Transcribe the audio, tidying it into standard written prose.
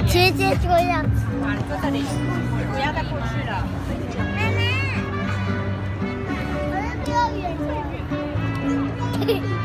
直接这个样子。 啊，你坐这里，不要再过去了。 妈妈，我是幼儿园。